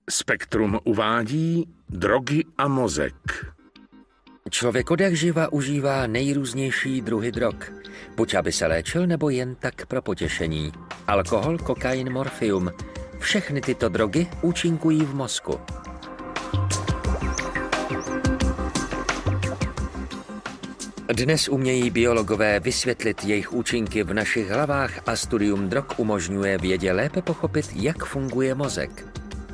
Spektrum uvádí drogy a mozek. Člověk odjakživa užívá nejrůznější druhy drog. Buď aby se léčil, nebo jen tak pro potěšení. Alkohol, kokain, morfium. Všechny tyto drogy účinkují v mozku. Dnes umějí biologové vysvětlit jejich účinky v našich hlavách a studium drog umožňuje vědě lépe pochopit, jak funguje mozek.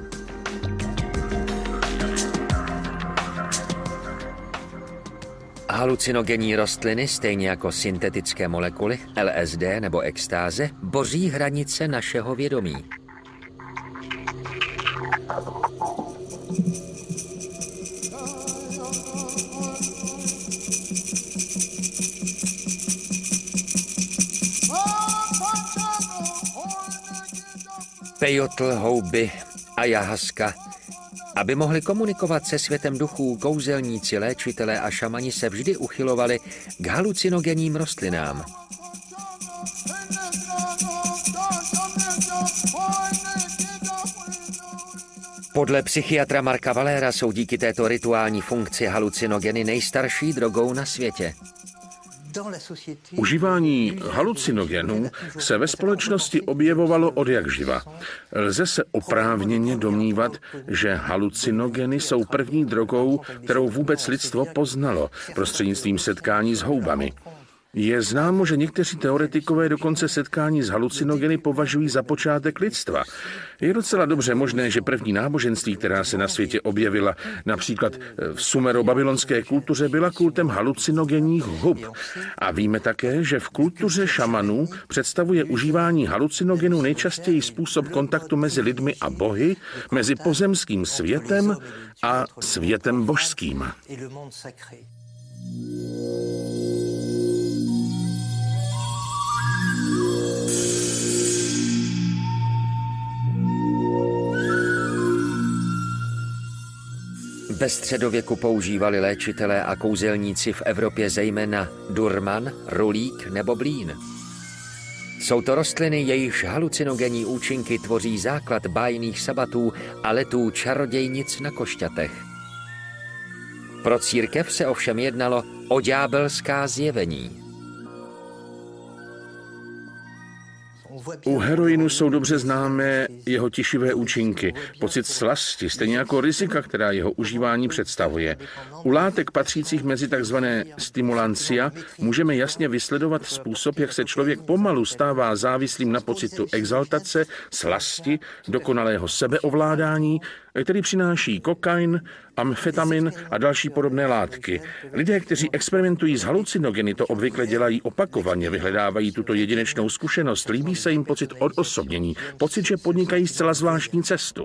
Halucinogenní rostliny, stejně jako syntetické molekuly, LSD nebo extáze, boří hranice našeho vědomí. Pejotl, houby, ayahuasca. Aby mohli komunikovat se světem duchů, kouzelníci, léčitelé a šamani se vždy uchylovali k halucinogenním rostlinám. Podle psychiatra Marka Valera jsou díky této rituální funkci halucinogeny nejstarší drogou na světě. Užívání halucinogenů se ve společnosti objevovalo odjakživa. Lze se oprávněně domnívat, že halucinogeny jsou první drogou, kterou vůbec lidstvo poznalo prostřednictvím setkání s houbami. Je známo, že někteří teoretikové dokonce setkání s halucinogeny považují za počátek lidstva. Je docela dobře možné, že první náboženství, která se na světě objevila, například v sumero-babylonské kultuře, byla kultem halucinogenních hub. A víme také, že v kultuře šamanů představuje užívání halucinogenů nejčastěji způsob kontaktu mezi lidmi a bohy, mezi pozemským světem a světem božským. Ve středověku používali léčitelé a kouzelníci v Evropě zejména durman, rulík nebo blín. Jsou to rostliny, jejichž halucinogenní účinky tvoří základ bájných sabatů a letů čarodějnic na košťatech. Pro církev se ovšem jednalo o ďábelská zjevení. U heroinu jsou dobře známé jeho tišivé účinky, pocit slasti, stejně jako rizika, která jeho užívání představuje. U látek patřících mezi tzv. Stimulancia můžeme jasně vysledovat způsob, jak se člověk pomalu stává závislým na pocitu exaltace, slasti, dokonalého sebeovládání, který přináší kokain, amfetamin a další podobné látky. Lidé, kteří experimentují s halucinogeny, to obvykle dělají opakovaně, vyhledávají tuto jedinečnou zkušenost, líbí se jim pocit odosobnění, pocit, že podnikají zcela zvláštní cestu.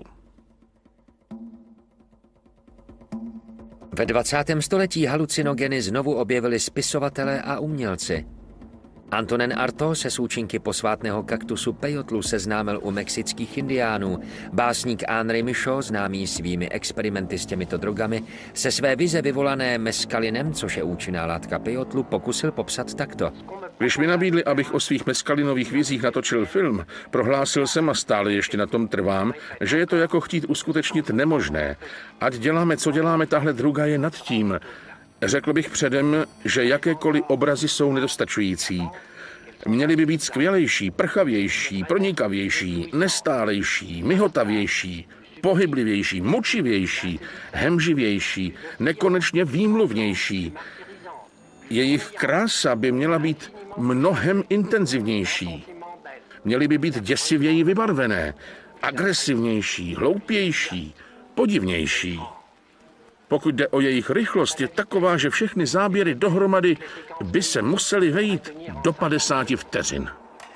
Ve 20. století halucinogeny znovu objevili spisovatelé a umělci. Antonin Artaud se s účinky posvátného kaktusu pejotlu seznámil u mexických indiánů. Básník Henri Michaud, známý svými experimenty s těmito drogami, se své vize vyvolané meskalinem, což je účinná látka pejotlu, pokusil popsat takto. Když mi nabídli, abych o svých meskalinových vizích natočil film, prohlásil jsem a stále ještě na tom trvám, že je to jako chtít uskutečnit nemožné. Ať děláme, co děláme, tahle druga je nad tím. Řekl bych předem, že jakékoliv obrazy jsou nedostačující. Měly by být skvělejší, prchavější, pronikavější, nestálejší, mihotavější, pohyblivější, močivější, hemživější, nekonečně výmluvnější. Jejich krása by měla být mnohem intenzivnější. Měly by být děsivěji vybarvené, agresivnější, hloupější, podivnější. Pokud jde o jejich rychlost, je taková, že všechny záběry dohromady by se musely vejít do 50 vteřin.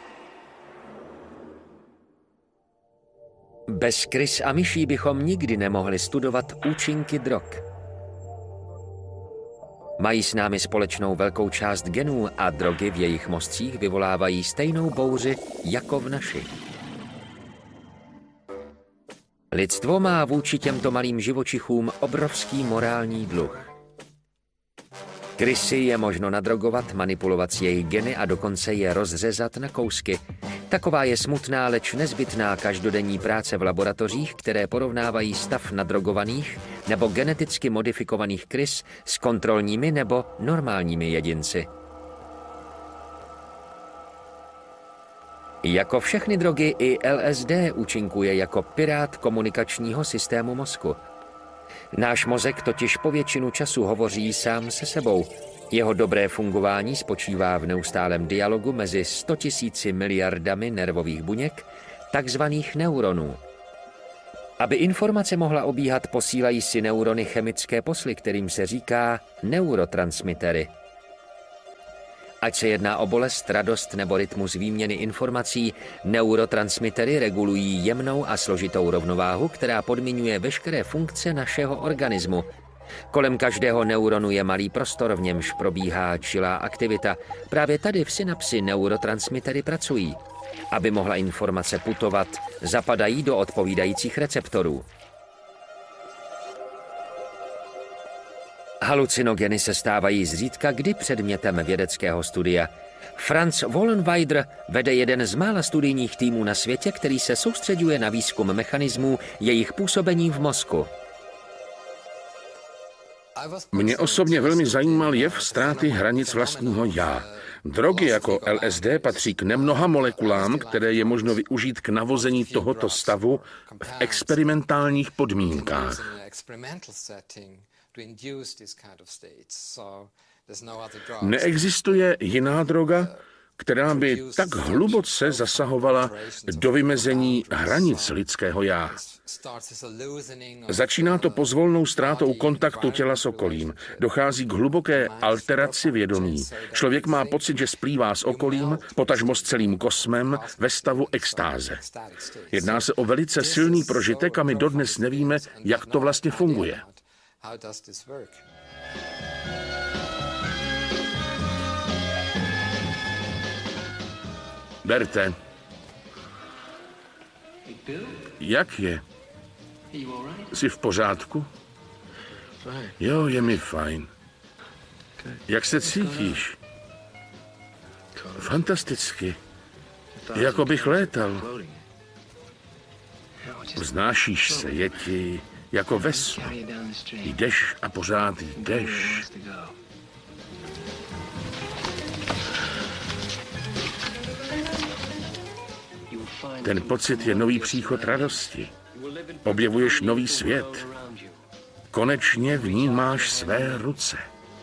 Bez krys a myší bychom nikdy nemohli studovat účinky drog. Mají s námi společnou velkou část genů a drogy v jejich mozcích vyvolávají stejnou bouři jako v našich. Lidstvo má vůči těmto malým živočichům obrovský morální dluh. Krysy je možno nadrogovat, manipulovat s jejich geny a dokonce je rozřezat na kousky. Taková je smutná, leč nezbytná každodenní práce v laboratořích, které porovnávají stav nadrogovaných nebo geneticky modifikovaných krys s kontrolními nebo normálními jedinci. Jako všechny drogy i LSD účinkuje jako pirát komunikačního systému mozku. Náš mozek totiž po většinu času hovoří sám se sebou. Jeho dobré fungování spočívá v neustálém dialogu mezi 100 000 miliardami nervových buněk, takzvaných neuronů. Aby informace mohla obíhat, posílají si neurony chemické posly, kterým se říká neurotransmitery. Ať se jedná o bolest, radost nebo rytmus výměny informací, neurotransmitery regulují jemnou a složitou rovnováhu, která podmiňuje veškeré funkce našeho organismu. Kolem každého neuronu je malý prostor, v němž probíhá čilá aktivita. Právě tady v synapsi neurotransmitery pracují. Aby mohla informace putovat, zapadají do odpovídajících receptorů. Halucinogeny se stávají zřídka kdy předmětem vědeckého studia. Franz Wollenweider vede jeden z mála studijních týmů na světě, který se soustřeďuje na výzkum mechanismů jejich působení v mozku. Mě osobně velmi zajímal jev ztráty hranic vlastního já. Drogy jako LSD patří k nemnoha molekulám, které je možno využít k navození tohoto stavu v experimentálních podmínkách. Neexistuje jiná droga, která by tak hluboce zasahovala do vymezení hranic lidského já. Začíná to pozvolnou ztrátou kontaktu těla s okolím. Dochází k hluboké alteraci vědomí. Člověk má pocit, že splývá s okolím, potažmo s celým kosmem, ve stavu extáze. Jedná se o velice silný prožitek a my dodnes nevíme, jak to vlastně funguje. Berte, jak je? Jsi v pořádku? Jo, je mi fajn. Jak se cítíš? Fantasticky. Jako bych létal. Vznášíš se, je ti jako ve snu. Jdeš a pořád jdeš. Ten pocit je nový příchod radosti. Objevuješ nový svět. Konečně vnímáš své ruce.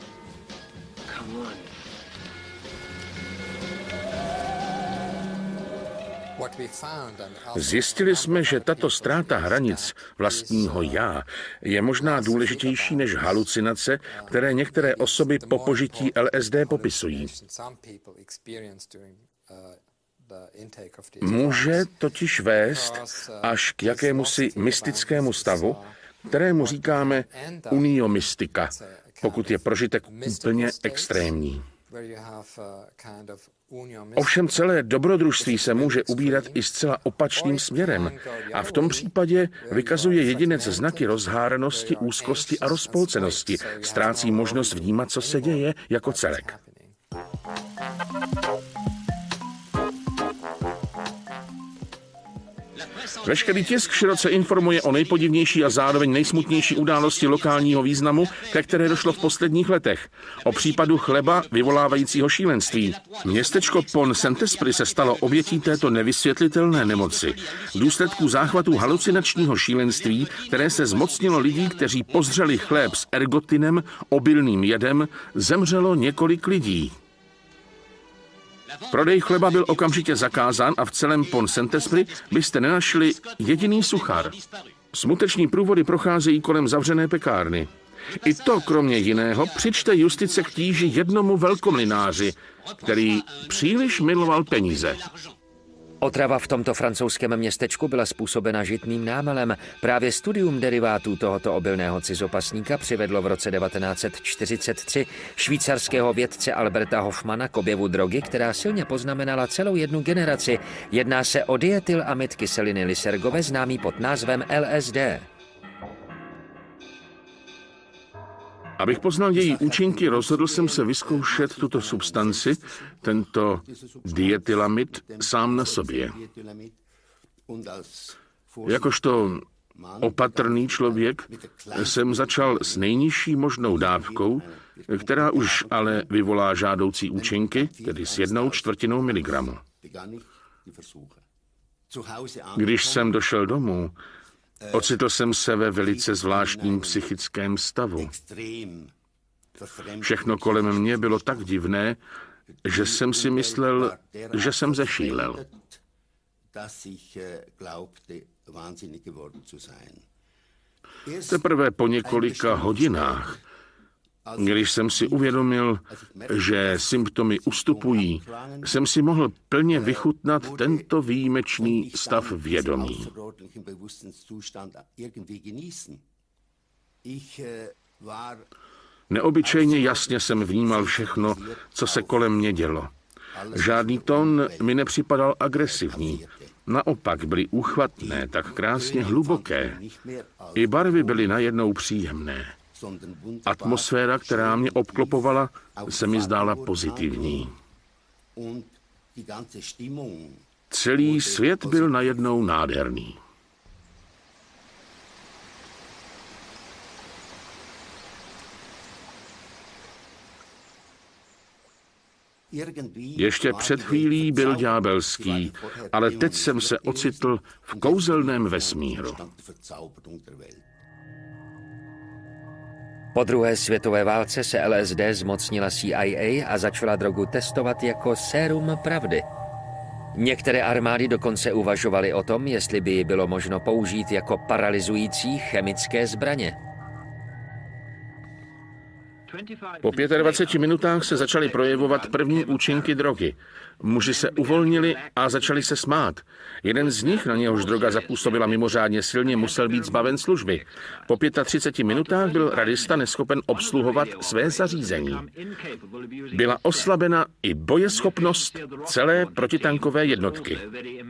Zjistili jsme, že tato ztráta hranic vlastního já je možná důležitější než halucinace, které některé osoby po požití LSD popisují. Může totiž vést až k jakémusi mystickému stavu, kterému říkáme uniomystika, pokud je prožitek úplně extrémní. Ovšem celé dobrodružství se může ubírat i zcela opačným směrem a v tom případě vykazuje jedinec znaky rozháranosti, úzkosti a rozpolcenosti, ztrácí možnost vnímat, co se děje, jako celek. Veškerý tisk široce informuje o nejpodivnější a zároveň nejsmutnější události lokálního významu, ke které došlo v posledních letech. O případu chleba vyvolávajícího šílenství. Městečko Pont Saint-Esprit se stalo obětí této nevysvětlitelné nemoci. V důsledku záchvatu halucinačního šílenství, které se zmocnilo lidí, kteří pozřeli chléb s ergotinem, obilným jedem, zemřelo několik lidí. Prodej chleba byl okamžitě zakázán a v celém Pont Saint-Esprit byste nenašli jediný suchar. Smuteční průvody procházejí kolem zavřené pekárny. I to, kromě jiného, přičte justice k tíži jednomu velkomlináři, který příliš miloval peníze. Otrava v tomto francouzském městečku byla způsobena žitným námelem. Právě studium derivátů tohoto obilného cizopasníka přivedlo v roce 1943 švýcarského vědce Alberta Hofmana k objevu drogy, která silně poznamenala celou jednu generaci. Jedná se o dietylamid kyseliny lysergové, známý pod názvem LSD. Abych poznal její účinky, rozhodl jsem se vyzkoušet tuto substanci, tento dietylamid, sám na sobě. Jakožto opatrný člověk jsem začal s nejnižší možnou dávkou, která už ale vyvolá žádoucí účinky, tedy s 1/4 miligramu. Když jsem došel domů, ocitl jsem se ve velice zvláštním psychickém stavu. Všechno kolem mě bylo tak divné, že jsem si myslel, že jsem zešílel. Teprve po několika hodinách, když jsem si uvědomil, že symptomy ustupují, jsem si mohl plně vychutnat tento výjimečný stav vědomí. Neobyčejně jasně jsem vnímal všechno, co se kolem mě dělo. Žádný tón mi nepřipadal agresivní. Naopak byly úchvatné, tak krásně hluboké. I barvy byly najednou příjemné. Atmosféra, která mě obklopovala, se mi zdála pozitivní. Celý svět byl najednou nádherný. Ještě před chvílí byl ďábelský, ale teď jsem se ocitl v kouzelném vesmíru. Po druhé světové válce se LSD zmocnila CIA a začala drogu testovat jako sérum pravdy. Některé armády dokonce uvažovaly o tom, jestli by ji bylo možno použít jako paralyzující chemické zbraně. Po 25 minutách se začaly projevovat první účinky drogy. Muži se uvolnili a začali se smát. Jeden z nich, na něhož droga zapůsobila mimořádně silně, musel být zbaven služby. Po 35 minutách byl radista neschopen obsluhovat své zařízení. Byla oslabena i bojeschopnost celé protitankové jednotky.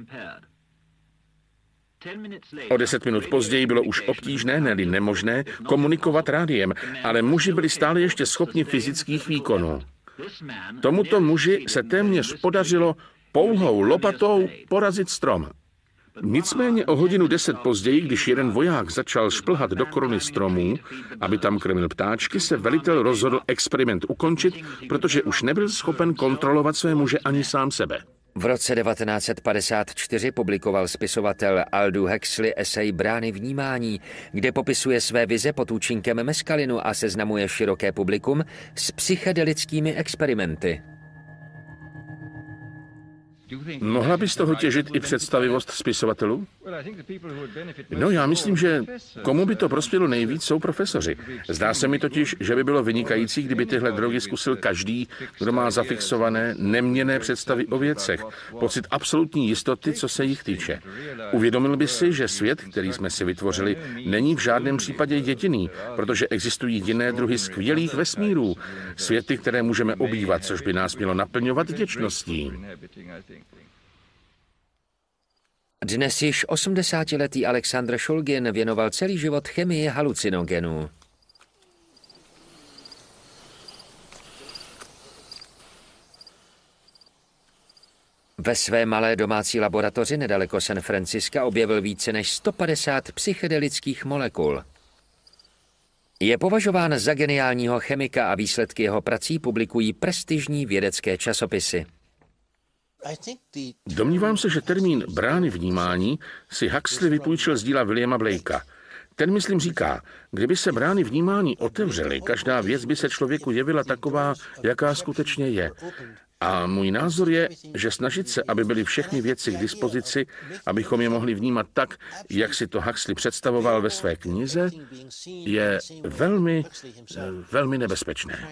O 10 minut později bylo už obtížné, ne-li nemožné, komunikovat rádiem, ale muži byli stále ještě schopni fyzických výkonů. Tomuto muži se téměř podařilo pouhou lopatou porazit strom. Nicméně o 1:10 později, když jeden voják začal šplhat do koruny stromů, aby tam krmil ptáčky, se velitel rozhodl experiment ukončit, protože už nebyl schopen kontrolovat své muže ani sám sebe. V roce 1954 publikoval spisovatel Aldous Huxley esej Brány vnímání, kde popisuje své vize pod účinkem meskalinu a seznamuje široké publikum s psychedelickými experimenty. Mohla by z toho těžit i představivost spisovatelů? No, já myslím, že komu by to prospělo nejvíc, jsou profesoři. Zdá se mi totiž, že by bylo vynikající, kdyby tyhle drogy zkusil každý, kdo má zafixované, neměnné představy o věcech, pocit absolutní jistoty, co se jich týče. Uvědomil by si, že svět, který jsme si vytvořili, není v žádném případě jediný, protože existují jiné druhy skvělých vesmírů, světy, které můžeme obývat, což by nás mělo naplňovat vděčností. Dnes již 80letý Alexandr Šulgin věnoval celý život chemii halucinogenů. Ve své malé domácí laboratoři nedaleko San Franciska objevil více než 150 psychedelických molekul. Je považován za geniálního chemika a výsledky jeho prací publikují prestižní vědecké časopisy. Domnívám se, že termín brány vnímání si Huxley vypůjčil z díla Williama Blakea. Ten, myslím, říká, kdyby se brány vnímání otevřely, každá věc by se člověku jevila taková, jaká skutečně je. A můj názor je, že snažit se, aby byly všechny věci k dispozici, abychom je mohli vnímat tak, jak si to Huxley představoval ve své knize, je velmi, velmi nebezpečné.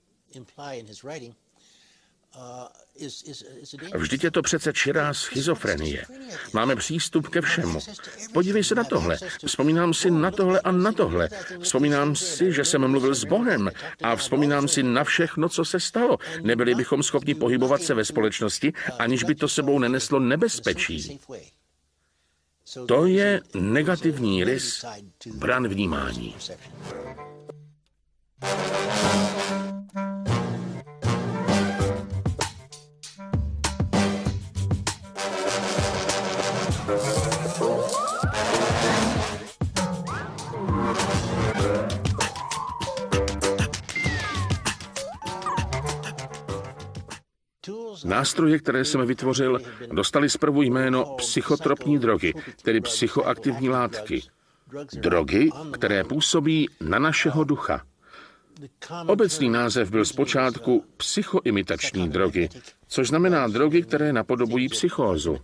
Vždyť je to přece čirá schizofrenie. Máme přístup ke všemu. Podívej se na tohle. Vzpomínám si na tohle a na tohle. Vzpomínám si, že jsem mluvil s Bohem a vzpomínám si na všechno, co se stalo. Nebyli bychom schopni pohybovat se ve společnosti, aniž by to sebou neneslo nebezpečí. To je negativní rys bran vnímání. Nástroje, které jsem vytvořil, dostaly zprvu jméno psychotropní drogy, tedy psychoaktivní látky. Drogy, které působí na našeho ducha. Obecný název byl zpočátku psychoimitační drogy, což znamená drogy, které napodobují psychózu.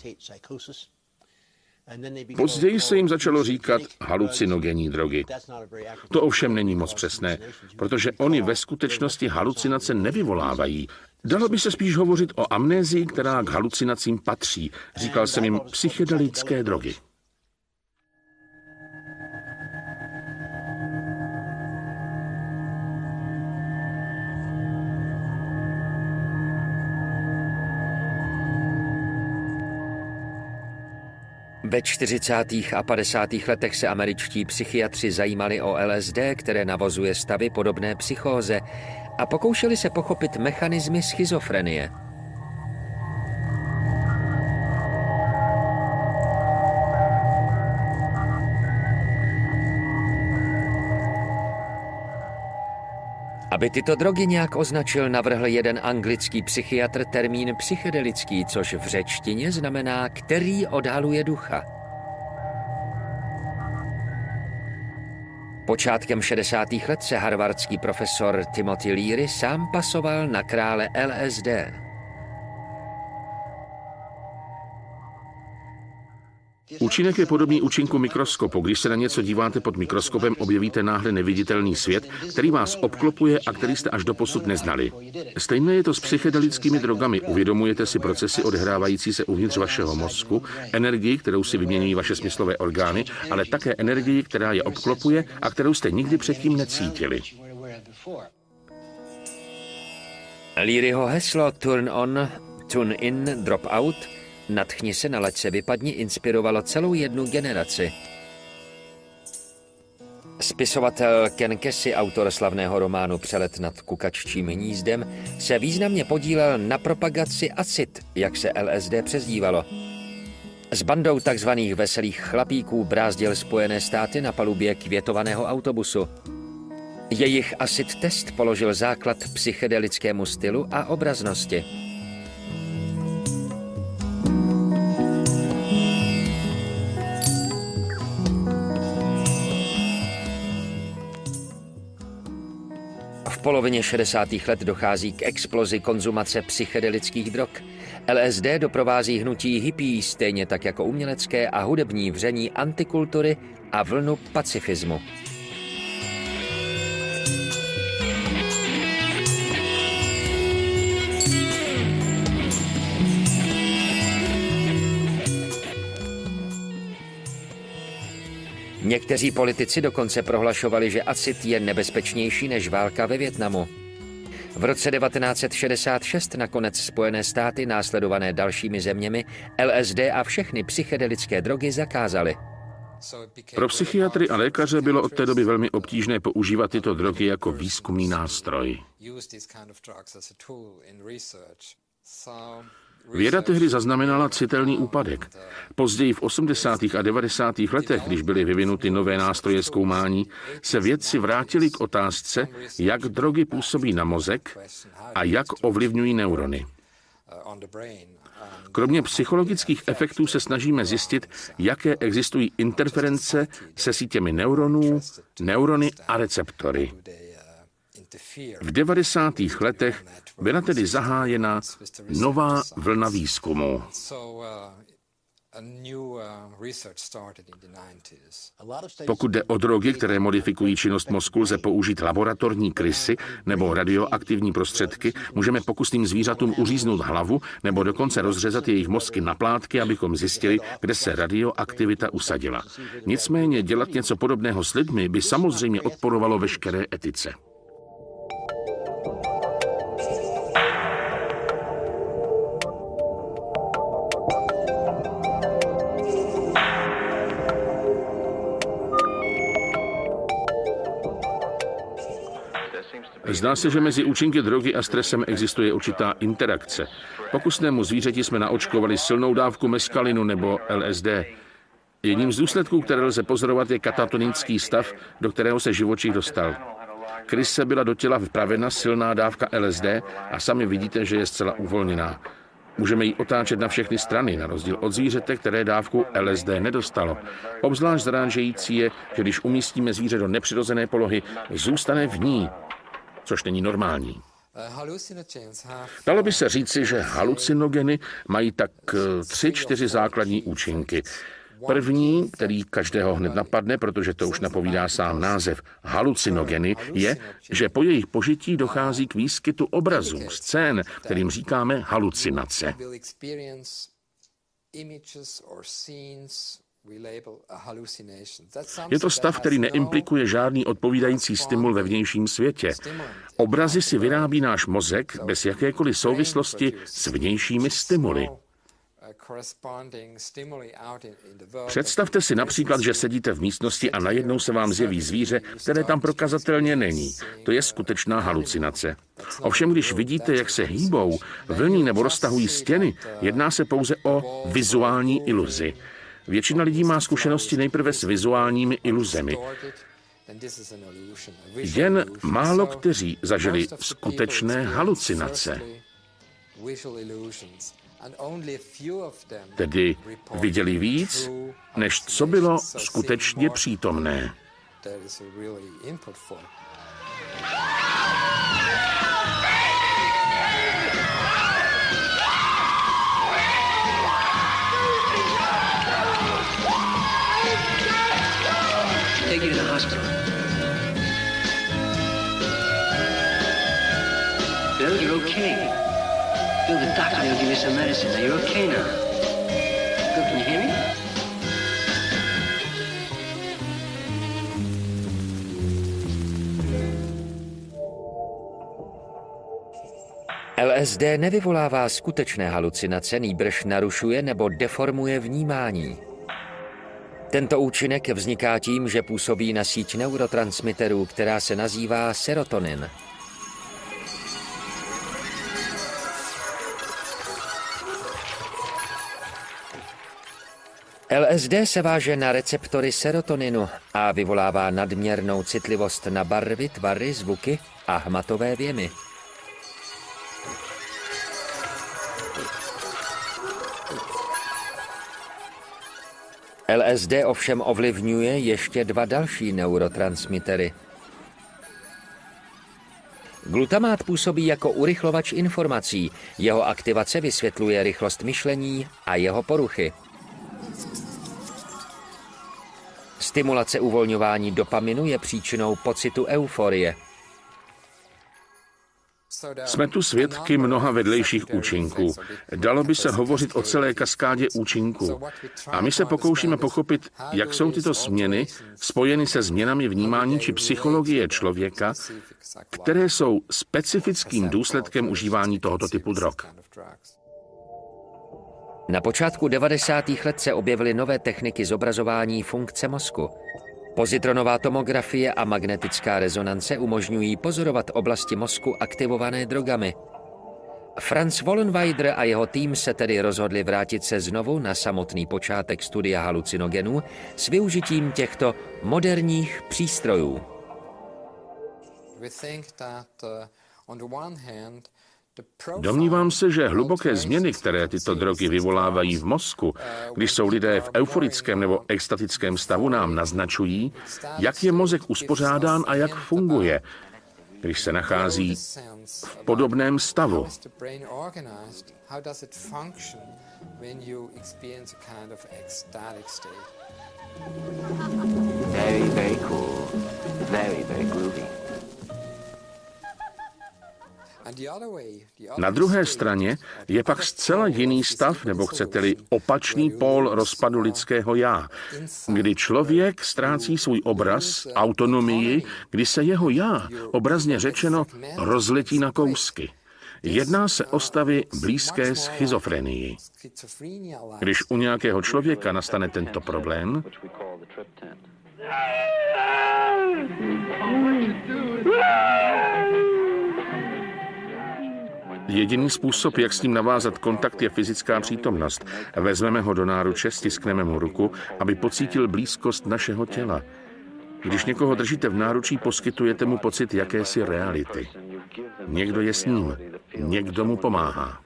Později se jim začalo říkat halucinogenní drogy. To ovšem není moc přesné, protože oni ve skutečnosti halucinace nevyvolávají. Dalo by se spíš hovořit o amnézii, která k halucinacím patří. Říkal jsem jim psychedelické drogy. Ve 40. a 50. letech se američtí psychiatři zajímali o LSD, které navozuje stavy podobné psychóze, a pokoušeli se pochopit mechanismy schizofrenie. Aby tyto drogy nějak označil, navrhl jeden anglický psychiatr termín psychedelický, což v řečtině znamená, který odhaluje ducha. Počátkem 60. let se harvardský profesor Timothy Leary sám pasoval na krále LSD. Účinek je podobný účinku mikroskopu. Když se na něco díváte pod mikroskopem, objevíte náhle neviditelný svět, který vás obklopuje a který jste až doposud neznali. Stejné je to s psychedelickými drogami. Uvědomujete si procesy odehrávající se uvnitř vašeho mozku, energii, kterou si vyměňují vaše smyslové orgány, ale také energii, která je obklopuje a kterou jste nikdy předtím necítili. Learyho heslo Turn on, Tune in, Drop out, nadchni se, nalaď se, vypadni, inspirovalo celou jednu generaci. Spisovatel Ken Kesey, autor slavného románu Přelet nad kukaččím hnízdem, se významně podílel na propagaci acid, jak se LSD přezdívalo. S bandou takzvaných veselých chlapíků brázdil Spojené státy na palubě květovaného autobusu. Jejich acid test položil základ psychedelickému stylu a obraznosti. V polovině 60. let dochází k explozi konzumace psychedelických drog. LSD doprovází hnutí hippií, stejně tak jako umělecké a hudební vření antikultury a vlnu pacifismu. Někteří politici dokonce prohlašovali, že acid je nebezpečnější než válka ve Vietnamu. V roce 1966 nakonec Spojené státy, následované dalšími zeměmi, LSD a všechny psychedelické drogy zakázaly. Pro psychiatry a lékaře bylo od té doby velmi obtížné používat tyto drogy jako výzkumný nástroj. Věda tehdy zaznamenala citelný úpadek. Později v 80. a 90. letech, když byly vyvinuty nové nástroje zkoumání, se vědci vrátili k otázce, jak drogy působí na mozek a jak ovlivňují neurony. Kromě psychologických efektů se snažíme zjistit, jaké existují interference se sítěmi neuronů, neurony a receptory. V 90. letech byla tedy zahájena nová vlna výzkumu. Pokud jde o drogy, které modifikují činnost mozku, lze použít laboratorní krysy nebo radioaktivní prostředky, můžeme pokusným zvířatům uříznout hlavu nebo dokonce rozřezat jejich mozky na plátky, abychom zjistili, kde se radioaktivita usadila. Nicméně dělat něco podobného s lidmi by samozřejmě odporovalo veškeré etice. Zdá se, že mezi účinky drogy a stresem existuje určitá interakce. Pokusnému zvířeti jsme naočkovali silnou dávku meskalinu nebo LSD. Jedním z důsledků, které lze pozorovat, je katatonický stav, do kterého se živočich dostal. Kryse byla do těla vpravena silná dávka LSD a sami vidíte, že je zcela uvolněná. Můžeme ji otáčet na všechny strany, na rozdíl od zvířete, které dávku LSD nedostalo. Obzvlášť zarážející je, že když umístíme zvíře do nepřirozené polohy, zůstane v ní, což není normální. Dalo by se říci, že halucinogeny mají tak 3-4 základní účinky. První, který každého hned napadne, protože to už napovídá sám název halucinogeny, je, že po jejich požití dochází k výskytu obrazů, scén, kterým říkáme halucinace. Je to stav, který neimplikuje žádný odpovídající stimul ve vnějším světě. Obrazy si vyrábí náš mozek bez jakékoliv souvislosti s vnějšími stimuly. Představte si například, že sedíte v místnosti a najednou se vám zjeví zvíře, které tam prokazatelně není. To je skutečná halucinace. Ovšem, když vidíte, jak se hýbou, vlní nebo roztahují stěny, jedná se pouze o vizuální iluzi. Většina lidí má zkušenosti nejprve s vizuálními iluzemi. Jen málo kteří zažili skutečné halucinace. Tedy viděli víc, než co bylo skutečně přítomné. Take you to the hospital. Bill, you're okay. Bill, the doctor will give you some medicine. Now you're okay now. Bill, can you hear me? LSD nevyvolává skutečné halucinace, nýbrž narušuje nebo deformuje vnímání. Tento účinek vzniká tím, že působí na síť neurotransmiterů, která se nazývá serotonin. LSD se váže na receptory serotoninu a vyvolává nadměrnou citlivost na barvy, tvary, zvuky a hmatové vjemy. LSD ovšem ovlivňuje ještě 2 další neurotransmitery. Glutamát působí jako urychlovač informací, jeho aktivace vysvětluje rychlost myšlení a jeho poruchy. Stimulace uvolňování dopaminu je příčinou pocitu euforie. Jsme tu svědky mnoha vedlejších účinků. Dalo by se hovořit o celé kaskádě účinků. A my se pokoušíme pochopit, jak jsou tyto změny spojeny se změnami vnímání či psychologie člověka, které jsou specifickým důsledkem užívání tohoto typu drog. Na počátku 90. let se objevily nové techniky zobrazování funkce mozku. Pozitronová tomografie a magnetická rezonance umožňují pozorovat oblasti mozku aktivované drogami. Franz Wollenweider a jeho tým se tedy rozhodli vrátit se znovu na samotný počátek studia halucinogenů s využitím těchto moderních přístrojů. Domnívám se, že hluboké změny, které tyto drogy vyvolávají v mozku, když jsou lidé v euforickém nebo extatickém stavu, nám naznačují, jak je mozek uspořádán a jak funguje, když se nachází v podobném stavu. Very cool. Very groovy. Na druhé straně je pak zcela jiný stav, nebo chcete-li opačný pól rozpadu lidského já, kdy člověk ztrácí svůj obraz, autonomii, kdy se jeho já, obrazně řečeno, rozletí na kousky. Jedná se o stavy blízké schizofrenii. Když u nějakého člověka nastane tento problém, Jediný způsob, jak s ním navázat kontakt, je fyzická přítomnost. Vezmeme ho do náruče, stiskneme mu ruku, aby pocítil blízkost našeho těla. Když někoho držíte v náručí, poskytujete mu pocit jakési reality. Někdo je s ním, někdo mu pomáhá.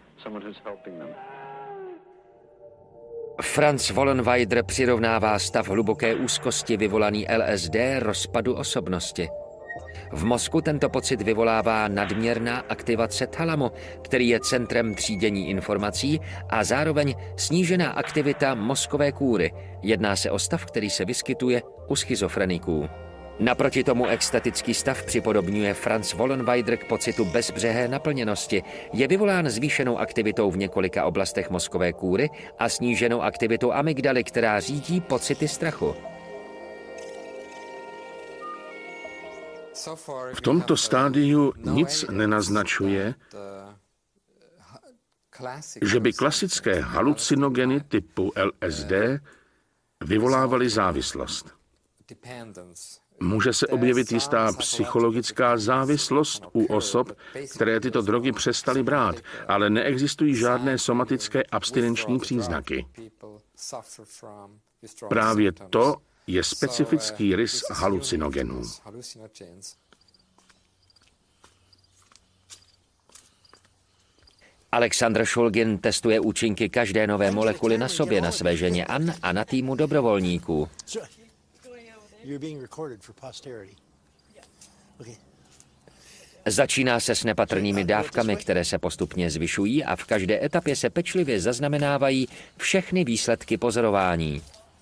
Franz Vollenweider přirovnává stav hluboké úzkosti vyvolaný LSD rozpadu osobnosti. V mozku tento pocit vyvolává nadměrná aktivace talamu, který je centrem třídění informací, a zároveň snížená aktivita mozkové kůry. Jedná se o stav, který se vyskytuje u schizofreniků. Naproti tomu extatický stav připodobňuje Franz Vollenweider k pocitu bezbřehé naplněnosti. Je vyvolán zvýšenou aktivitou v několika oblastech mozkové kůry a sníženou aktivitou amygdaly, která řídí pocity strachu. V tomto stádiu nic nenaznačuje, že by klasické halucinogeny typu LSD vyvolávaly závislost. Může se objevit jistá psychologická závislost u osob, které tyto drogy přestaly brát, ale neexistují žádné somatické abstinenční příznaky. Právě to je specifický rys halucinogenů. Alexandr Shulgin testuje účinky každé nové molekuly na sobě, na své ženě Ann a na týmu dobrovolníků. Začíná se s nepatrnými dávkami, které se postupně zvyšují, a v každé etapě se pečlivě zaznamenávají všechny výsledky pozorování.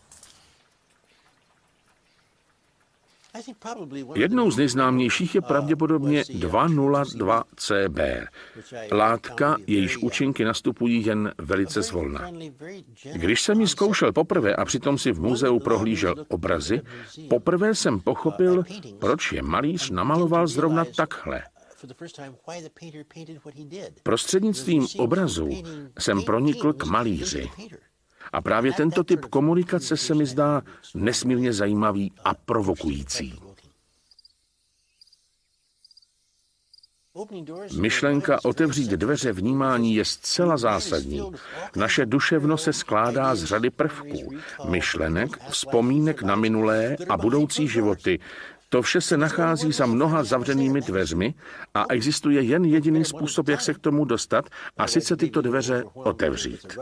Jednou z nejznámějších je pravděpodobně 202CB, látka, jejíž účinky nastupují jen velice zvolna. Když jsem ji zkoušel poprvé a přitom si v muzeu prohlížel obrazy, poprvé jsem pochopil, proč je malíř namaloval zrovna takhle. Prostřednictvím obrazů jsem pronikl k malíři. A právě tento typ komunikace se mi zdá nesmírně zajímavý a provokující. Myšlenka otevřít dveře vnímání je zcela zásadní. Naše duševno se skládá z řady prvků, myšlenek, vzpomínek na minulé a budoucí životy. To vše se nachází za mnoha zavřenými dveřmi a existuje jen jediný způsob, jak se k tomu dostat, a sice tyto dveře otevřít.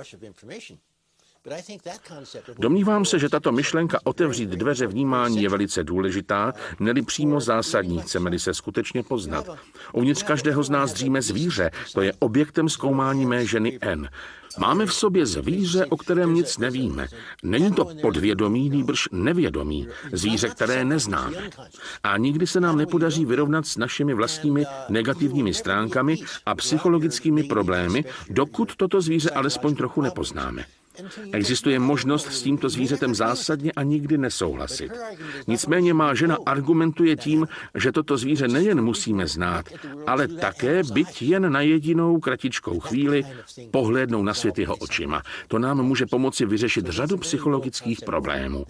Domnívám se, že tato myšlenka otevřít dveře vnímání je velice důležitá, ne-li přímo zásadní, chceme-li se skutečně poznat. Uvnitř každého z nás dříme zvíře, to je objektem zkoumání mé ženy N. Máme v sobě zvíře, o kterém nic nevíme. Není to podvědomí, nýbrž nevědomí, zvíře, které neznáme. A nikdy se nám nepodaří vyrovnat s našimi vlastními negativními stránkami a psychologickými problémy, dokud toto zvíře alespoň trochu nepoznáme. Existuje možnost s tímto zvířetem zásadně a nikdy nesouhlasit. Nicméně má žena argumentuje tím, že toto zvíře nejen musíme znát, ale také, byť jen na jedinou kratičkou chvíli, pohlédnout na svět jeho očima. To nám může pomoci vyřešit řadu psychologických problémů.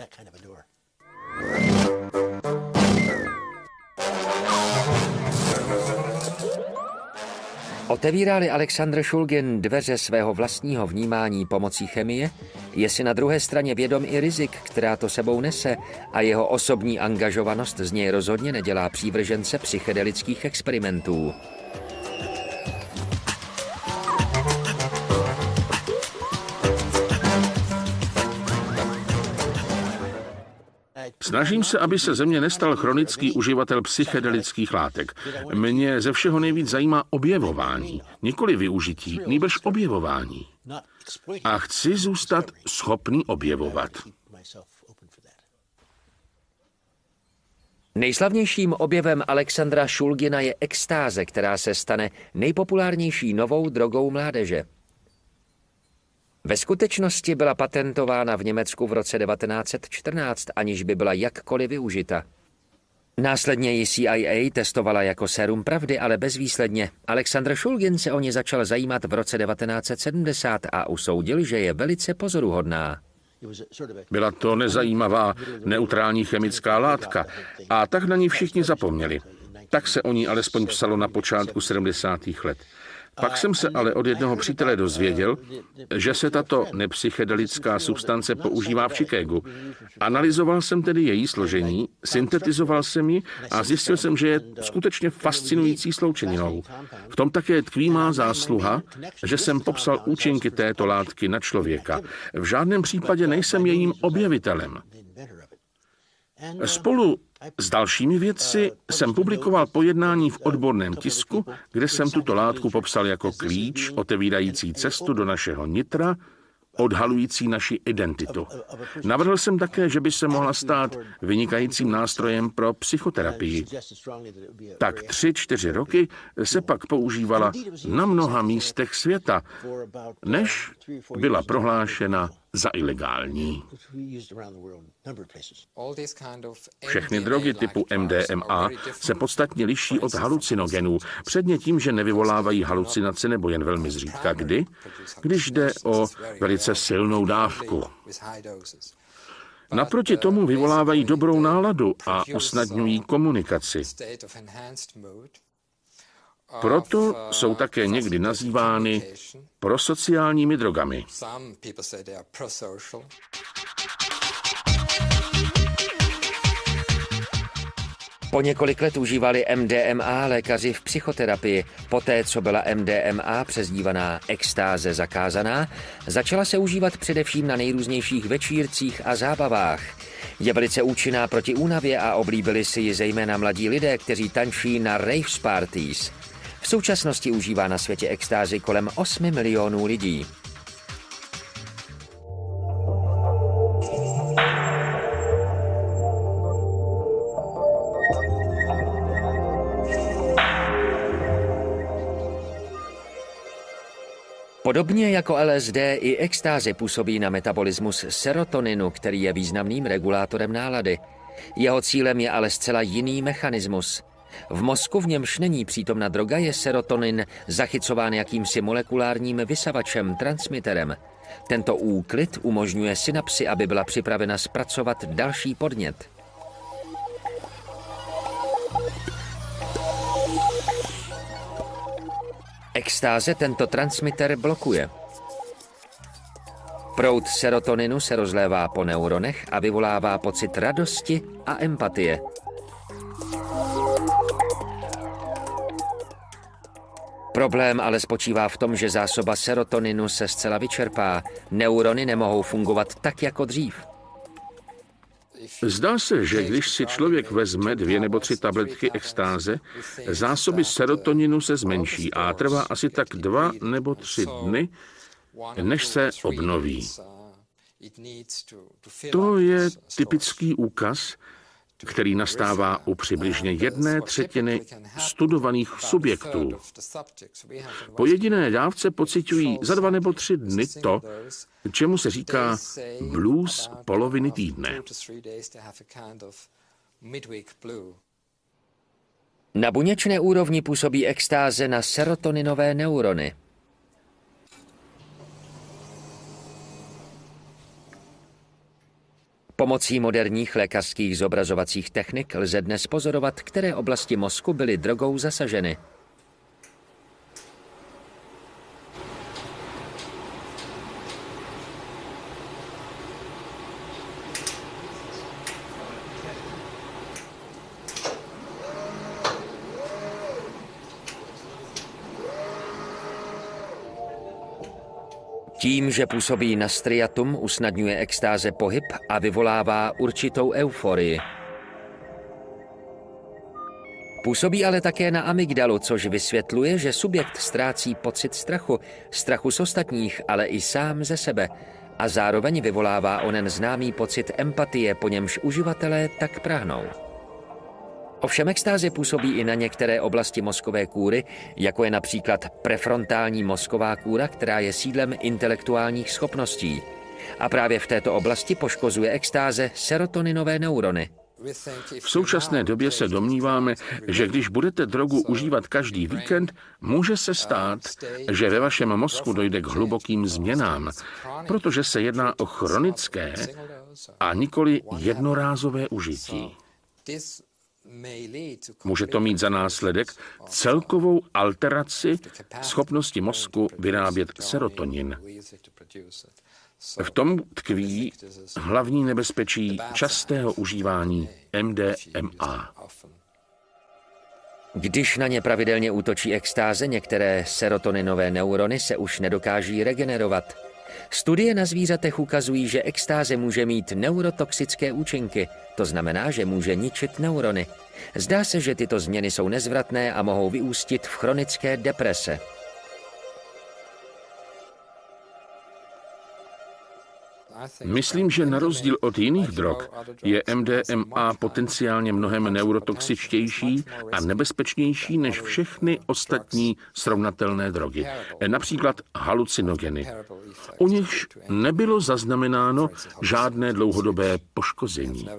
Otevírá-li Alexandr Shulgin dveře svého vlastního vnímání pomocí chemie, je si na druhé straně vědom i rizik, která to sebou nese, a jeho osobní angažovanost z něj rozhodně nedělá přívržence psychedelických experimentů. Snažím se, aby se ze mě nestal chronický uživatel psychedelických látek. Mě ze všeho nejvíc zajímá objevování, nikoli využití, nýbrž objevování. A chci zůstat schopný objevovat. Nejslavnějším objevem Alexandra Shulgina je extáze, která se stane nejpopulárnější novou drogou mládeže. Ve skutečnosti byla patentována v Německu v roce 1914, aniž by byla jakkoliv využita. Následně ji CIA testovala jako sérum pravdy, ale bezvýsledně. Alexandr Shulgin se o ně začal zajímat v roce 1970 a usoudil, že je velice pozoruhodná. Byla to nezajímavá, neutrální chemická látka a tak na ní všichni zapomněli. Tak se o ní alespoň psalo na počátku 70. let. Pak jsem se ale od jednoho přítele dozvěděl, že se tato nepsychedelická substance používá v Chicagu. Analyzoval jsem tedy její složení, syntetizoval jsem ji a zjistil jsem, že je skutečně fascinující sloučeninou. V tom také tkví má zásluha, že jsem popsal účinky této látky na člověka. V žádném případě nejsem jejím objevitelem. Spolu s dalšími vědci jsem publikoval pojednání v odborném tisku, kde jsem tuto látku popsal jako klíč otevírající cestu do našeho nitra, odhalující naši identitu. Navrhl jsem také, že by se mohla stát vynikajícím nástrojem pro psychoterapii. Tak 3-4 roky se pak používala na mnoha místech světa, než byla prohlášena za ilegální. Všechny drogy typu MDMA se podstatně liší od halucinogenů, předně tím, že nevyvolávají halucinace nebo jen velmi zřídka kdy, když jde o velice silnou dávku. Naproti tomu vyvolávají dobrou náladu a usnadňují komunikaci. Proto jsou také někdy nazývány prosociálními drogami. Po několik let užívali MDMA lékaři v psychoterapii. Poté, co byla MDMA, přezdívaná extáze, zakázaná, začala se užívat především na nejrůznějších večírcích a zábavách. Je velice účinná proti únavě a oblíbili si ji zejména mladí lidé, kteří tančí na raves parties. V současnosti užívá na světě extázi kolem 8 milionů lidí. Podobně jako LSD i extáze působí na metabolismus serotoninu, který je významným regulátorem nálady. Jeho cílem je ale zcela jiný mechanismus. V mozku, v němž není přítomna droga, je serotonin zachycován jakýmsi molekulárním vysavačem, transmiterem. Tento úklid umožňuje synapsi, aby byla připravena zpracovat další podnět. Extáze tento transmiter blokuje. Proud serotoninu se rozlévá po neuronech a vyvolává pocit radosti a empatie. Problém ale spočívá v tom, že zásoba serotoninu se zcela vyčerpá. Neurony nemohou fungovat tak jako dřív. Zdá se, že když si člověk vezme 2 nebo 3 tabletky extáze, zásoby serotoninu se zmenší a trvá asi tak 2 nebo 3 dny, než se obnoví. To je typický úkaz, který nastává u přibližně 1/3 studovaných subjektů. Po jediné dávce pociťují za 2 nebo 3 dny to, čemu se říká blues poloviny týdne. Na buněčné úrovni působí extáze na serotoninové neurony. Pomocí moderních lékařských zobrazovacích technik lze dnes pozorovat, které oblasti mozku byly drogou zasaženy. Tím, že působí na striatum, usnadňuje extáze pohyb a vyvolává určitou euforii. Působí ale také na amygdalu, což vysvětluje, že subjekt ztrácí pocit strachu z ostatních, ale i sám ze sebe, a zároveň vyvolává onen známý pocit empatie, po němž uživatelé tak prahnou. Ovšem extáze působí i na některé oblasti mozkové kůry, jako je například prefrontální mozková kůra, která je sídlem intelektuálních schopností. A právě v této oblasti poškozuje extáze serotoninové neurony. V současné době se domníváme, že když budete drogu užívat každý víkend, může se stát, že ve vašem mozku dojde k hlubokým změnám, protože se jedná o chronické a nikoli jednorázové užití. Může to mít za následek celkovou alteraci schopnosti mozku vyrábět serotonin. V tom tkví hlavní nebezpečí častého užívání MDMA. Když na ně pravidelně útočí extáze, některé serotoninové neurony se už nedokáží regenerovat. Studie na zvířatech ukazují, že extáze může mít neurotoxické účinky, to znamená, že může ničit neurony. Zdá se, že tyto změny jsou nezvratné a mohou vyústit v chronické deprese. Myslím, že na rozdíl od jiných drog je MDMA potenciálně mnohem neurotoxičtější a nebezpečnější než všechny ostatní srovnatelné drogy, například halucinogeny. U nichž nebylo zaznamenáno žádné dlouhodobé poškození.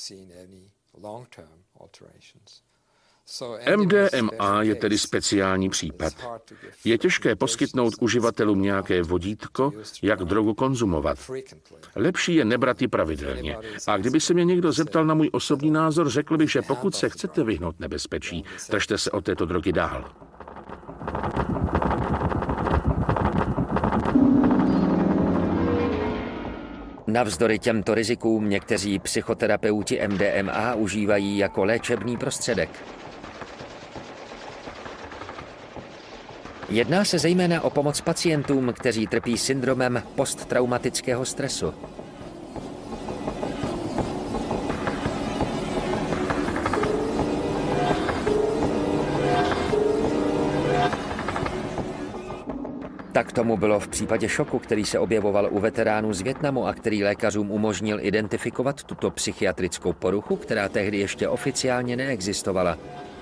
MDMA je tedy speciální případ. Je těžké poskytnout uživatelům nějaké vodítko, jak drogu konzumovat. Lepší je nebrat ji pravidelně. A kdyby se mě někdo zeptal na můj osobní názor, řekl bych, že pokud se chcete vyhnout nebezpečí, držte se od této drogy dál. Navzdory těmto rizikům někteří psychoterapeuti MDMA užívají jako léčebný prostředek. Jedná se zejména o pomoc pacientům, kteří trpí syndromem posttraumatického stresu. Tak tomu bylo v případě šoku, který se objevoval u veteránů z Vietnamu a který lékařům umožnil identifikovat tuto psychiatrickou poruchu, která tehdy ještě oficiálně neexistovala.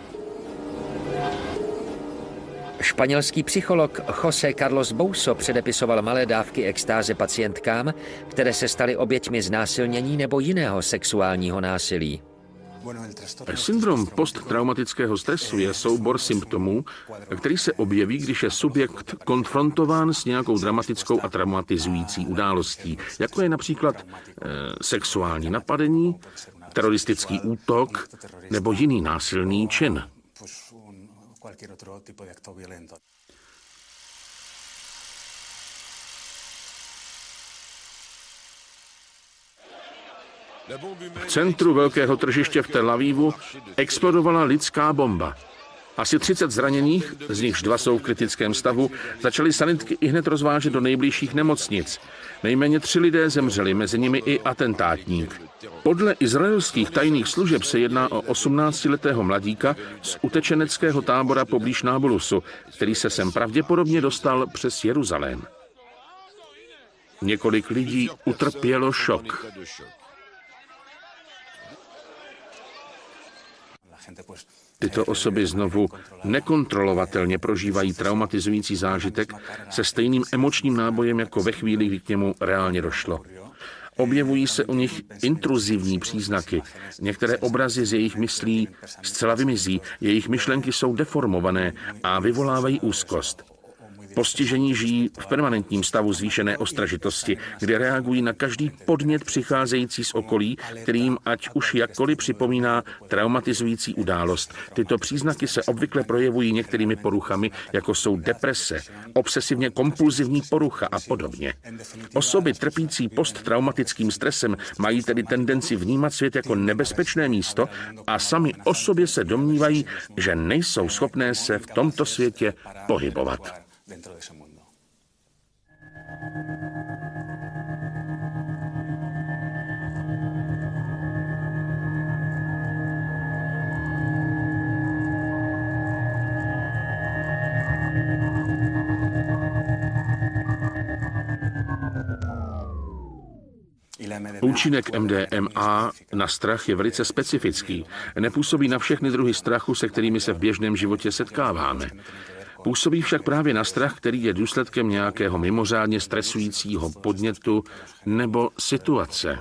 Španělský psycholog José Carlos Bouso předepisoval malé dávky extáze pacientkám, které se staly oběťmi znásilnění nebo jiného sexuálního násilí. Syndrom posttraumatického stresu je soubor symptomů, který se objeví, když je subjekt konfrontován s nějakou dramatickou a traumatizující událostí, jako je například sexuální napadení, teroristický útok nebo jiný násilný čin. V centru velkého tržiště v Tel Avivu explodovala lidská bomba. Asi 30 zraněných, z nichž 2 jsou v kritickém stavu, začaly sanitky ihned rozvážet do nejbližších nemocnic. Nejméně 3 lidé zemřeli, mezi nimi i atentátník. Podle izraelských tajných služeb se jedná o 18letého mladíka z utečeneckého tábora poblíž Nábulusu, který se sem pravděpodobně dostal přes Jeruzalém. Několik lidí utrpělo šok. Tyto osoby znovu nekontrolovatelně prožívají traumatizující zážitek se stejným emočním nábojem, jako ve chvíli, kdy k němu reálně došlo. Objevují se u nich intruzivní příznaky. Některé obrazy z jejich myslí zcela vymizí, jejich myšlenky jsou deformované a vyvolávají úzkost. Postižení žijí v permanentním stavu zvýšené ostražitosti, kde reagují na každý podnět přicházející z okolí, kterým ať už jakkoliv připomíná traumatizující událost. Tyto příznaky se obvykle projevují některými poruchami, jako jsou deprese, obsesivně kompulzivní porucha a podobně. Osoby trpící posttraumatickým stresem mají tedy tendenci vnímat svět jako nebezpečné místo a sami o sobě se domnívají, že nejsou schopné se v tomto světě pohybovat. Dentro de ese mundo. Účinek MDMA na strach je velice specifický. Nepůsobí na všechny druhy strachu, se kterými se v běžném životě setkáváme. Působí však právě na strach, který je důsledkem nějakého mimořádně stresujícího podnětu nebo situace.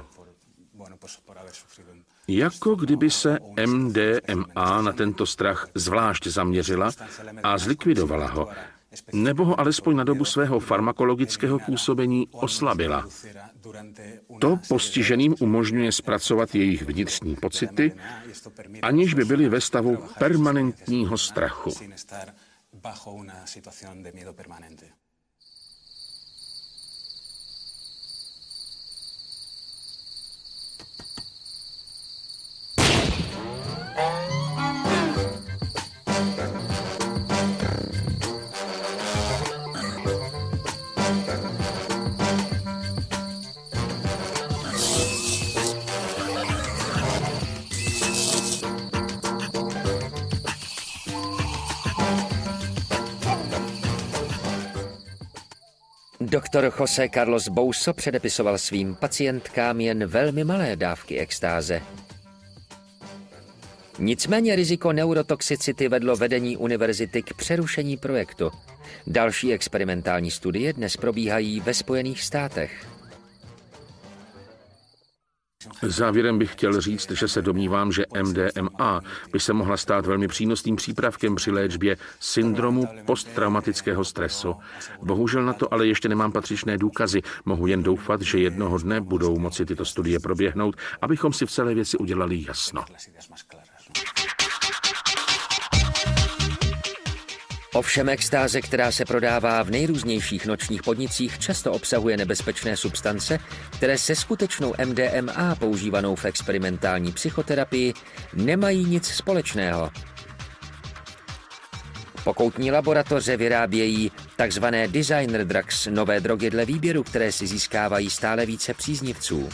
Jako kdyby se MDMA na tento strach zvlášť zaměřila a zlikvidovala ho, nebo ho alespoň na dobu svého farmakologického působení oslabila. To postiženým umožňuje zpracovat jejich vnitřní pocity, aniž by byli ve stavu permanentního strachu. Doktor José Carlos Bouso předepisoval svým pacientkám jen velmi malé dávky extáze. Nicméně riziko neurotoxicity vedlo vedení univerzity k přerušení projektu. Další experimentální studie dnes probíhají ve Spojených státech. Závěrem bych chtěl říct, že se domnívám, že MDMA by se mohla stát velmi přínosným přípravkem při léčbě syndromu posttraumatického stresu. Bohužel na to ale ještě nemám patřičné důkazy. Mohu jen doufat, že jednoho dne budou moci tyto studie proběhnout, abychom si v celé věci udělali jasno. Ovšem extáze, která se prodává v nejrůznějších nočních podnicích, často obsahuje nebezpečné substance, které se skutečnou MDMA používanou v experimentální psychoterapii nemají nic společného. Pokoutní laboratoře vyrábějí takzvané designer drugs, nové drogy dle výběru, které si získávají stále více příznivců.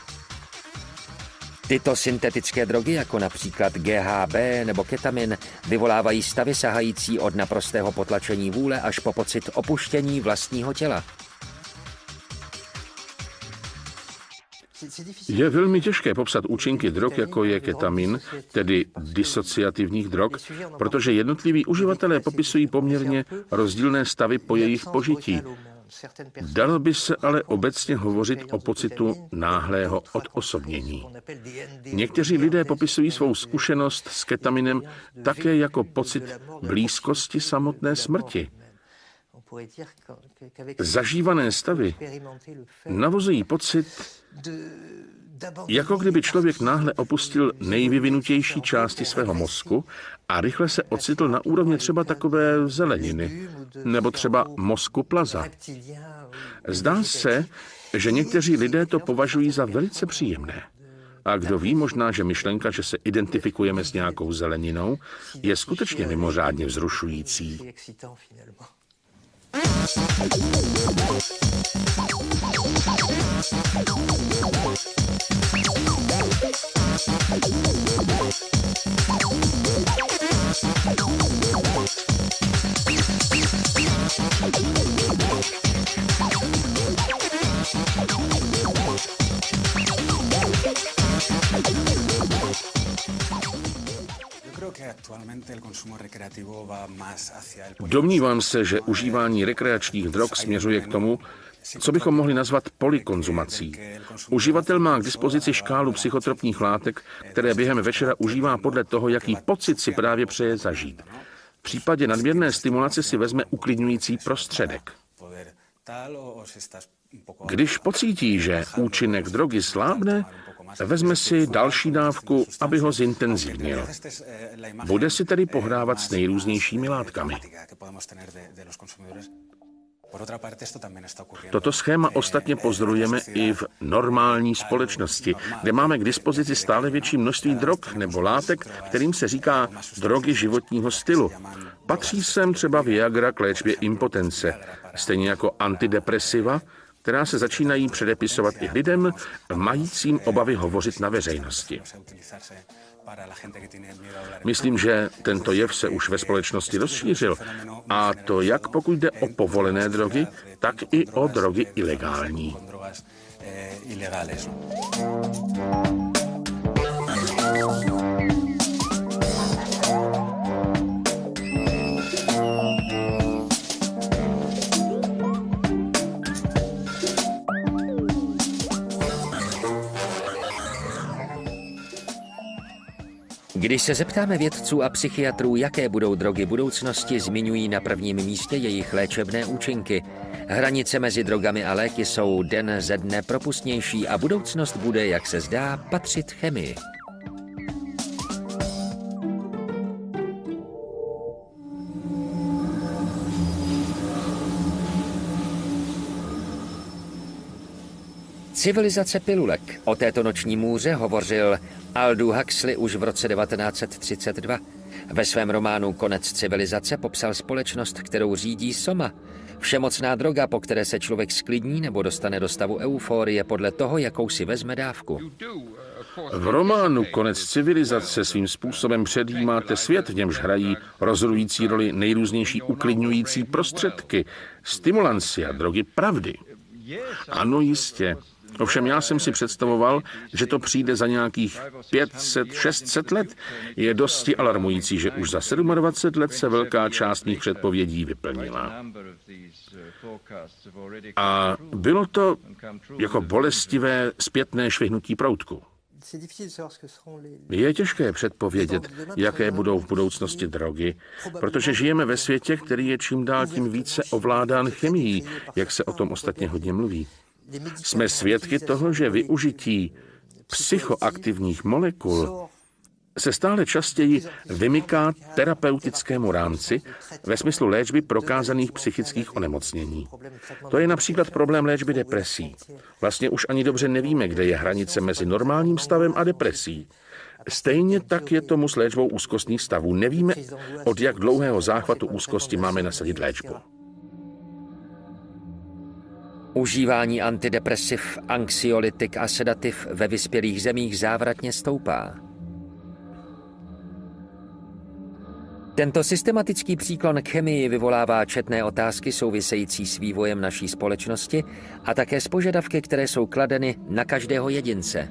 Tyto syntetické drogy, jako například GHB nebo ketamin, vyvolávají stavy sahající od naprostého potlačení vůle až po pocit opuštění vlastního těla. Je velmi těžké popsat účinky drog, jako je ketamin, tedy disociativních drog, protože jednotliví uživatelé popisují poměrně rozdílné stavy po jejich požití. Dalo by se ale obecně hovořit o pocitu náhlého odosobnění. Někteří lidé popisují svou zkušenost s ketaminem také jako pocit blízkosti samotné smrti. Zažívané stavy navozují pocit, jako kdyby člověk náhle opustil nejvyvinutější části svého mozku a rychle se ocitl na úrovni třeba takové zeleniny, nebo třeba mozku plaza. Zdá se, že někteří lidé to považují za velice příjemné. A kdo ví, možná, že myšlenka, že se identifikujeme s nějakou zeleninou, je skutečně mimořádně vzrušující. Domnívám se, že užívání rekreačních drog směřuje k tomu, co bychom mohli nazvat polykonzumací. Uživatel má k dispozici škálu psychotropních látek, které během večera užívá podle toho, jaký pocit si právě přeje zažít. V případě nadměrné stimulace si vezme uklidňující prostředek. Když pocítí, že účinek drogy slábne, vezme si další dávku, aby ho zintenzivnil. Bude si tedy pohrávat s nejrůznějšími látkami. Toto schéma ostatně pozorujeme i v normální společnosti, kde máme k dispozici stále větší množství drog nebo látek, kterým se říká drogy životního stylu. Patří sem třeba Viagra k léčbě impotence, stejně jako antidepresiva, která se začínají předepisovat i lidem, majícím obavy hovořit na veřejnosti. Myslím, že tento jev se už ve společnosti rozšířil, a to jak pokud jde o povolené drogy, tak i o drogy ilegální. Když se zeptáme vědců a psychiatrů, jaké budou drogy budoucnosti, zmiňují na prvním místě jejich léčebné účinky. Hranice mezi drogami a léky jsou den ze dne propustnější a budoucnost bude, jak se zdá, patřit chemii. Civilizace pilulek. O této noční můře hovořil Aldous Huxley už v roce 1932. Ve svém románu Konec civilizace popsal společnost, kterou řídí soma. Všemocná droga, po které se člověk sklidní nebo dostane do stavu euforie podle toho, jakou si vezme dávku. V románu Konec civilizace svým způsobem předjímáte svět, v němž hrají rozhodující roli nejrůznější uklidňující prostředky, stimulanci a drogy pravdy. Ano, jistě. Ovšem já jsem si představoval, že to přijde za nějakých 500-600 let. Je dosti alarmující, že už za 27 let se velká část mých předpovědí vyplnila. A bylo to jako bolestivé zpětné švihnutí proutku. Je těžké předpovědět, jaké budou v budoucnosti drogy, protože žijeme ve světě, který je čím dál tím více ovládán chemií, jak se o tom ostatně hodně mluví. Jsme svědky toho, že využití psychoaktivních molekul se stále častěji vymyká terapeutickému rámci ve smyslu léčby prokázaných psychických onemocnění. To je například problém léčby depresí. Vlastně už ani dobře nevíme, kde je hranice mezi normálním stavem a depresí. Stejně tak je tomu s léčbou úzkostných stavů. Nevíme, od jak dlouhého záchvatu úzkosti máme nasadit léčbu. Užívání antidepresiv, anxiolytik a sedativ ve vyspělých zemích závratně stoupá. Tento systematický příklon k chemii vyvolává četné otázky související s vývojem naší společnosti a také s požadavky, které jsou kladeny na každého jedince.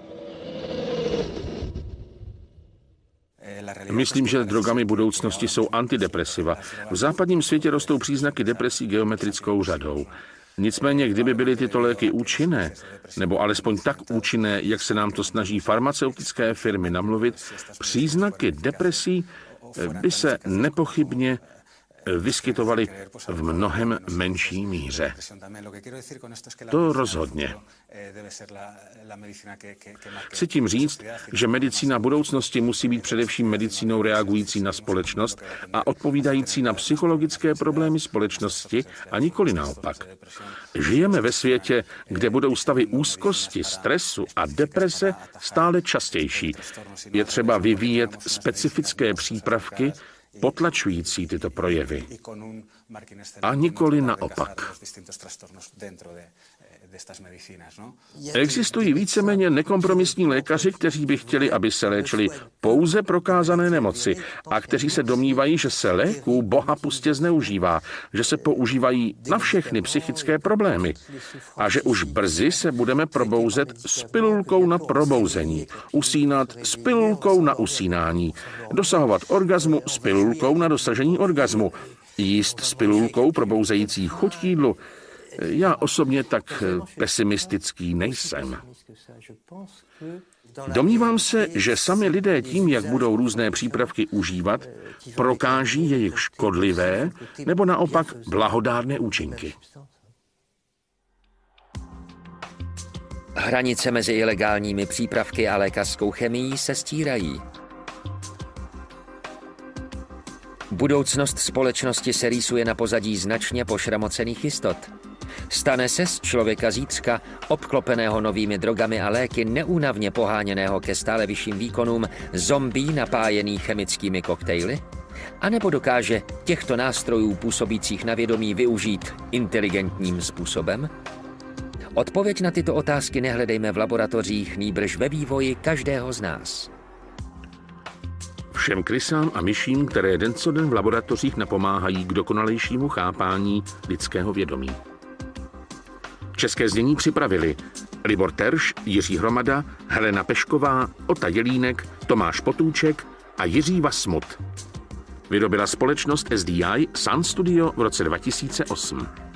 Myslím, že drogami budoucnosti jsou antidepresiva. V západním světě rostou příznaky depresí geometrickou řadou. Nicméně, kdyby byly tyto léky účinné, nebo alespoň tak účinné, jak se nám to snaží farmaceutické firmy namluvit, příznaky depresí by se nepochybně vyskytovaly v mnohem menší míře. To rozhodně. Chci tím říct, že medicína budoucnosti musí být především medicínou reagující na společnost a odpovídající na psychologické problémy společnosti a nikoli naopak. Žijeme ve světě, kde budou stavy úzkosti, stresu a deprese stále častější. Je třeba vyvíjet specifické přípravky, potlačující tyto projevy. A nikoli naopak. Existují víceméně nekompromisní lékaři, kteří by chtěli, aby se léčili pouze prokázané nemoci a kteří se domnívají, že se léků bohapustě zneužívá, že se používají na všechny psychické problémy a že už brzy se budeme probouzet s pilulkou na probouzení, usínat s pilulkou na usínání, dosahovat orgazmu s pilulkou na dosažení orgazmu, jíst s pilulkou probouzející chuť k jídlu. Já osobně tak pesimistický nejsem. Domnívám se, že sami lidé tím, jak budou různé přípravky užívat, prokáží jejich škodlivé nebo naopak blahodárné účinky. Hranice mezi ilegálními přípravky a lékařskou chemií se stírají. Budoucnost společnosti se rýsuje na pozadí značně pošramocených jistot. Stane se z člověka zítřka, obklopeného novými drogami a léky, neúnavně poháněného ke stále vyšším výkonům, zombie napájený chemickými koktejly? A nebo dokáže těchto nástrojů působících na vědomí využít inteligentním způsobem? Odpověď na tyto otázky nehledejme v laboratořích, nýbrž ve vývoji každého z nás. Všem krysám a myším, které den co den v laboratořích napomáhají k dokonalejšímu chápání lidského vědomí. České znění připravili Libor Terš, Jiří Hromada, Helena Pešková, Ota Jelínek, Tomáš Potůček a Jiří Vasmut. Vyrobila společnost SDI Sound Studio v roce 2008.